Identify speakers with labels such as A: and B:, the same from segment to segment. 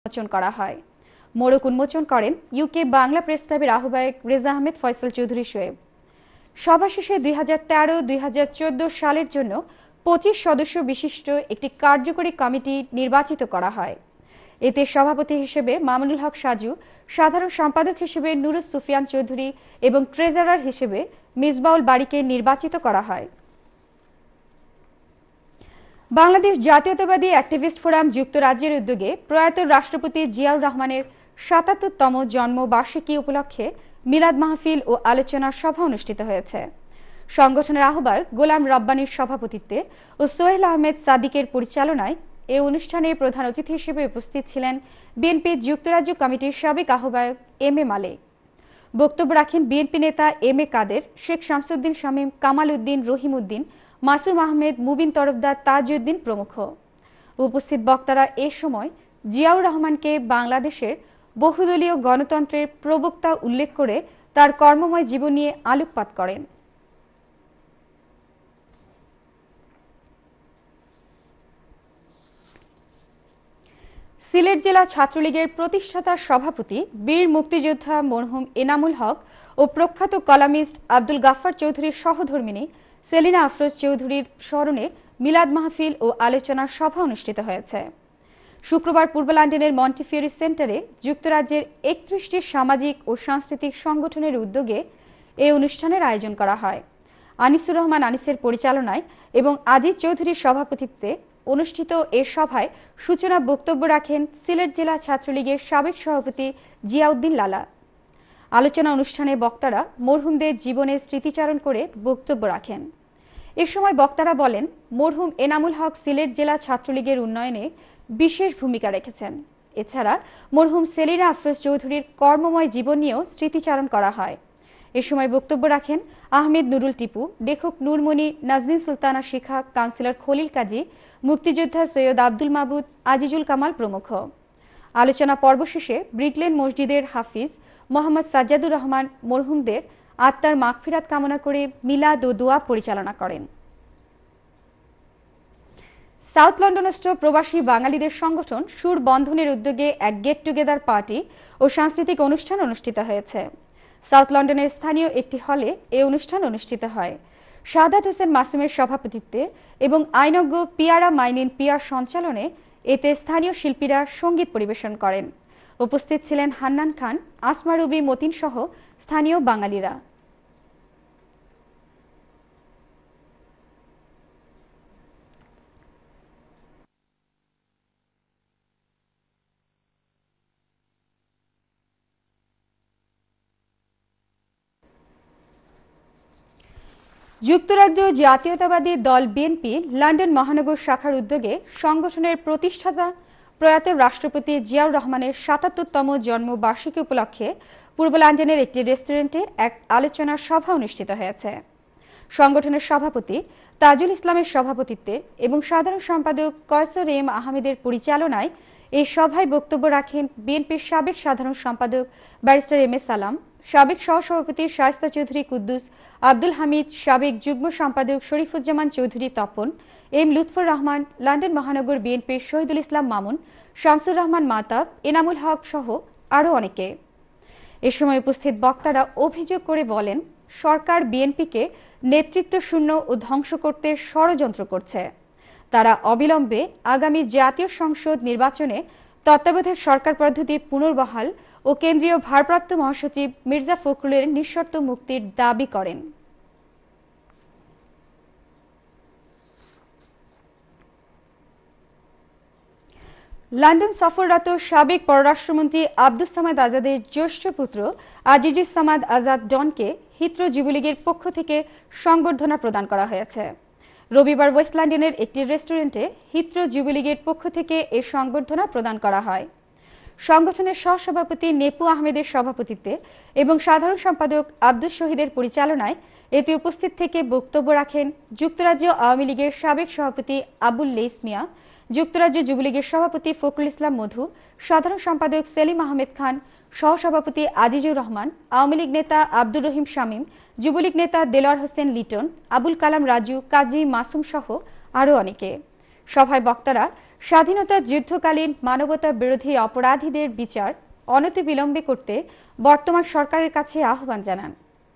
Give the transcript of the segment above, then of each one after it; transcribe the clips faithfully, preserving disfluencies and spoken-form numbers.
A: উন্মোচন করা হয়। মোড়ক উন্মোচন করেন ইউকে বাংলা প্রেস ক্লাবের আহ্বায়ক রেজা আহমেদ ফয়সাল চৌধুরী শোয়েব। সভা শেষে দুই হাজার তেরো দুই হাজার চোদ্দ সালের জন্য পঁচিশ সদস্য বিশিষ্ট একটি কার্যকরী কমিটি নির্বাচিত করা হয়। এতে সভাপতি হিসেবে মামুনুল হক সাজু, সাধারণ সম্পাদক হিসেবে নুরুস সুফিয়ান চৌধুরী এবং ট্রেজারার হিসেবে মিসবাউল বাড়িকে নির্বাচিত করা হয়। বাংলাদেশ জাতীয়তাবাদী অ্যাক্টিভিস্ট ফোরাম যুক্তরাজ্যের উদ্যোগে প্রয়াত রাষ্ট্রপতি জিয়াউর রহমানের সাতাত্তরতম জন্মবার্ষিকী উপলক্ষে মিলাদ মাহফিল ও আলোচনা সভা অনুষ্ঠিত হয়েছে। সংগঠনের আহ্বায়ক গোলাম রব্বানীর সভাপতিত্বে ও সোহেল আহমেদ সাদিকের পরিচালনায় এ অনুষ্ঠানে প্রধান অতিথি হিসেবে উপস্থিত ছিলেন বিএনপি যুক্তরাজ্য কমিটির সাবেক আহ্বায়ক এম এ মালে। বক্তব্য রাখেন বিএনপি নেতা এম এ কাদের, শেখ শামসুদ্দিন শামীম, কামাল উদ্দিন, রহিম উদ্দিন, মাসুম আহমেদ, মুবিন তরফদার, তাজউদ্দিন প্রমুখ। উপস্থিত বক্তারা এ সময় জিয়াউর রহমানকে বাংলাদেশের বহুদলীয় গণতন্ত্রের প্রবক্তা উল্লেখ করে তার কর্মময় জীবন নিয়ে আলোকপাত করেন। সিলেট জেলা ছাত্রলীগের প্রতিষ্ঠাতা সভাপতি বীর মুক্তিযোদ্ধা মরহুম এনামুল হক ও প্রখ্যাত কলামিস্ট আব্দুল গাফফার চৌধুরীর সহধর্মিণী সেলিনা আফরোজ চৌধুরীর স্মরণে মিলাদ মাহফিল ও আলোচনা সভা অনুষ্ঠিত হয়েছে। শুক্রবার পূর্ব লন্ডনের মন্টিফিওরি সেন্টারে যুক্তরাজ্যের একত্রিশটি সামাজিক ও সাংস্কৃতিক সংগঠনের উদ্যোগে এই অনুষ্ঠানের আয়োজন করা হয়। আনিসুর রহমান আনিসের পরিচালনায় এবং আজিজ চৌধুরীর সভাপতিত্বে অনুষ্ঠিত এ সভায় সূচনা বক্তব্য রাখেন সিলেট জেলা ছাত্রলীগের সাবেক সভাপতি জিয়াউদ্দিন লালা। আলোচনা অনুষ্ঠানে বক্তারা মরহুমদের জীবনের স্মৃতিচারণ করে বক্তব্য রাখেন। এ সময় বক্তারা বলেন, মরহুম এনামুল হক সিলেট জেলা ছাত্রলীগের উন্নয়নে বিশেষ ভূমিকা রেখেছেন। এছাড়া মরহুম সেলিনা আফরোজ চৌধুরীর কর্মময় জীবন নিয়েও স্মৃতিচারণ করা হয়। এ সময় বক্তব্য রাখেন আহমেদ নুরুল টিপু, লেখক নূরমণি, নাজনীন সুলতানা শিখা, কাউন্সিলর খলিল কাজী, মুক্তিযোদ্ধা সৈয়দ আব্দুল মাবুদ, আজিজুল কামাল প্রমুখ। আলোচনা পর্ব শেষে ব্রিকলেন মসজিদের হাফিজ মোহাম্মদ সাজ্জাদুর রহমান মরহুমদের আত্মার মাগফিরাত কামনা করে মিলাদ ও দোয়া পরিচালনা করেন। সাউথ লন্ডনস্থ প্রবাসী বাঙালিদের সংগঠন সুর বন্ধনের উদ্যোগে এক গেট টুগেদার পার্টি ও সাংস্কৃতিক অনুষ্ঠান অনুষ্ঠিত হয়েছে। সাউথ লন্ডনের স্থানীয় একটি হলে এই অনুষ্ঠান অনুষ্ঠিত হয়। সাদাত হোসেন মাসুমের সভাপতিত্বে এবং আইনজ্ঞ পিয়ারা মাইনিন পিয়ার সঞ্চালনে এতে স্থানীয় শিল্পীরা সঙ্গীত পরিবেশন করেন। উপস্থিত ছিলেন হান্নান খান, আসমা রুবি মতিন সহ স্থানীয় বাঙালিরা। যুক্তরাজ্য জাতীয়তাবাদী দল বিএনপি লন্ডন মহানগর শাখার উদ্যোগে সংগঠনের প্রতিষ্ঠাতা প্রয়াত রাষ্ট্রপতি জিয়াউর রহমানের সাতাত্তরতম জন্মবার্ষিকী উপলক্ষে পূর্ব লন্ডনের একটি রেস্টুরেন্টে এক আলোচনা সভা অনুষ্ঠিত হয়েছে। সংগঠনের সভাপতি তাজুল ইসলামের সভাপতিত্বে এবং সাধারণ সম্পাদক কয়সর এম আহমেদের পরিচালনায় এই সভায় বক্তব্য রাখেন বিএনপির সাবেক সাধারণ সম্পাদক ব্যারিস্টার এম এ সালাম, সাবেক সহসভাপতি শায়েস্তা চৌধুরী কুদ্দুস, আব্দুল হামিদ, সাবেক যুগ্ম সম্পাদক শরীফুজ্জামান চৌধুরী তপন, এম লুৎফর রহমান, লন্ডন মহানগর বিএনপির শহীদুল ইসলাম মামুন, শামসুর রহমান মাতাব, এনামুল হক সহ আরও অনেকে। এ সময় উপস্থিত বক্তারা অভিযোগ করে বলেন, সরকার বিএনপিকে নেতৃত্ব শূন্য ও ধ্বংস করতে ষড়যন্ত্র করছে। তারা অবিলম্বে আগামী জাতীয় সংসদ নির্বাচনে তত্ত্বাবধায়ক সরকার পদ্ধতির পুনর্বহাল ও কেন্দ্রীয় ভারপ্রাপ্ত মহাসচিব মির্জা ফখরুলের নিঃশর্ত মুক্তির দাবি করেন। লন্ডন সফররত সাবেক পররাষ্ট্রমন্ত্রী আব্দুস সামাদ আজাদের জ্যেষ্ঠ পুত্র আজিজুস সামাদ আজাদ ডনকে হিথ্রো যুবলীগের পক্ষ থেকে সংবর্ধনা প্রদান করা হয়েছে। রবিবার ওয়েস্ট লন্ডনের একটি রেস্টুরেন্টে হিথ্রো যুবলীগের পক্ষ থেকে এই সংবর্ধনা প্রদান করা হয়। সংগঠনের সহসভাপতি নেপু আহমেদের সভাপতিত্বে এবং সাধারণ সম্পাদক আব্দুস শহীদের পরিচালনায় এতে উপস্থিত থেকে বক্তব্য রাখেন যুক্তরাজ্য আওয়ামী লীগের সাবেক সভাপতি আবুল লেইস মিয়া, যুক্তরাজ্য যুবলীগের সভাপতি ফখরুল ইসলাম মধু, সাধারণ সম্পাদক সেলিম আহমেদ খান, সহসভাপতি আজিজুর রহমান, আওয়ামী লীগ নেতা আব্দুর রহিম শামীম, যুবলীগ নেতা দেলোয়ার হোসেন লিটন, আবুল কালাম রাজু, কাজী মাসুম সহ আরও অনেকে। সভায় বক্তারা স্বাধীনতা যুদ্ধকালীন মানবতা বিরোধী অপরাধীদের বিচার অনতিবিলম্বে করতে বর্তমান সরকারের কাছে আহ্বান জানান।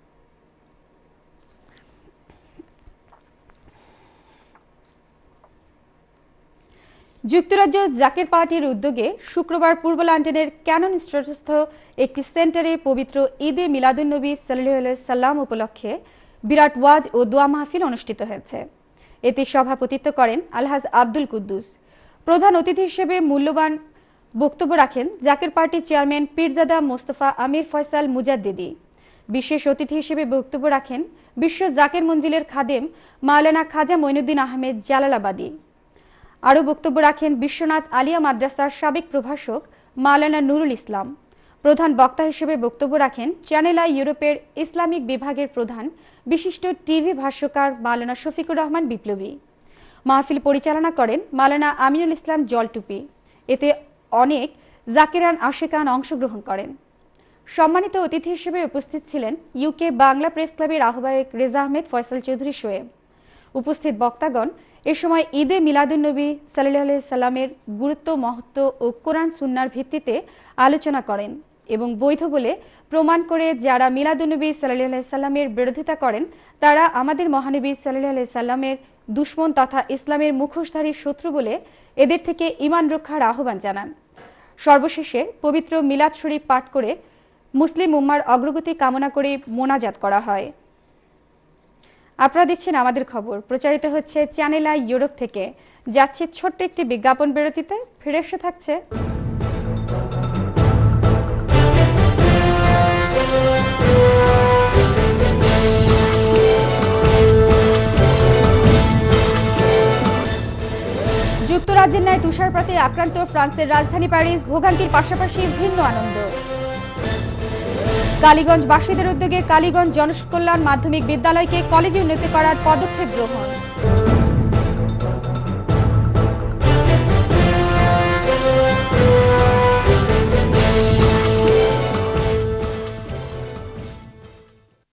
A: যুক্তরাজ্য জাকের পার্টির উদ্যোগে শুক্রবার পূর্ব লন্ডনের ক্যানন স্ট্রিটস্থ একটি সেন্টারে পবিত্র ঈদে মিলাদুন্নবী সাল্লাল্লাহু আলাইহি সাল্লাম উপলক্ষে বিরাট ওয়াজ ও দোয়া মাহফিল অনুষ্ঠিত হয়েছে। এতে সভাপতিত্ব করেন আলহাজ আব্দুল কুদ্দুস। প্রধান অতিথি হিসেবে মূল্যবান বক্তব্য রাখেন জাকের পার্টির চেয়ারম্যান পীরজাদা মোস্তফা আমির ফয়সাল মুজাদ্দিদি। বিশেষ অতিথি হিসেবে বক্তব্য রাখেন বিশ্ব জাকের মঞ্জিলের খাদেম মাওলানা খাজা মঈনুদ্দিন আহমেদ জালালাবাদী। আরও বক্তব্য রাখেন বিশ্বনাথ আলিয়া মাদ্রাসার সাবেক প্রভাষক মাওলানা নুরুল ইসলাম। প্রধান বক্তা হিসেবে বক্তব্য রাখেন চ্যানেল আই ইউরোপের ইসলামিক বিভাগের প্রধান বিশিষ্ট টিভি ভাষ্যকার মাওলানা শফিকুর রহমান বিপ্লবী। মাহফিল পরিচালনা করেন মাওলানা আমিনুল ইসলাম জলটুপি। এতে অনেক জাকেরান আশেকান অংশগ্রহণ করেন। সম্মানিত অতিথি হিসেবে উপস্থিত ছিলেন ইউকে বাংলা প্রেস ক্লাবের আহ্বায়ক রেজা আহমেদ ফয়সাল চৌধুরী শোয়েব। উপস্থিত বক্তাগণ এ সময় ঈদে মিলাদুন্নবী সাল্লাল্লাহু আলাইহি সাল্লামের গুরুত্ব, মহত্ব ও কোরআন সুন্নাহর ভিত্তিতে আলোচনা করেন এবং বৈধ বলে প্রমাণ করে যারা মিলাদুন্নবী সাল্লাল্লাহু আলাইহি সাল্লামের বিরোধিতা করেন তারা আমাদের মহানবী সাল্লাল্লাহু আলাইহি সাল্লামের দুশমন তথা ইসলামের মুখোশধারী শত্রু বলে এদের থেকে ঈমান রক্ষার আহ্বান জানান। সর্বশেষে পবিত্র মিলাদ শরীফ পাঠ করে মুসলিম উম্মার অগ্রগতি কামনা করে মোনাজাত করা হয়। আপনারা দেখছেন আমাদের খবর, প্রচারিত হচ্ছে চ্যানেল আই ইউরোপ থেকে। যাচ্ছে ছোট্ট একটি বিজ্ঞাপন বিরতিতে, ফিরে এসে থাকছে যুক্তরাজ্যের ন্যায় তুষারপাতে আক্রান্ত ফ্রান্সের রাজধানী প্যারিস, ভোগান্তির পাশাপাশি ভিন্ন আনন্দ। কালীগঞ্জবাসীদের উদ্যোগে কালীগঞ্জ জনকল্যাণ মাধ্যমিক বিদ্যালয়কে কলেজে উন্নীত করার পদক্ষেপ গ্রহণ।